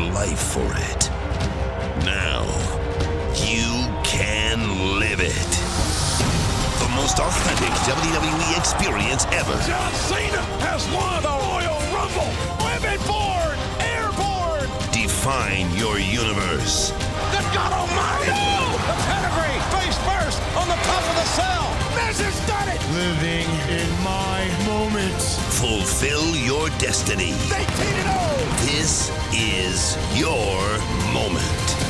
life for it. Now, you can live it. The most authentic WWE experience ever. John Cena has won the Royal Rumble. Women born, airborne. Define your universe. Good God Almighty! No! The pedigree, face first on the top of the cell. Miz has done it. Living in my moment. Fulfill your destiny. They teed it over. This is your moment.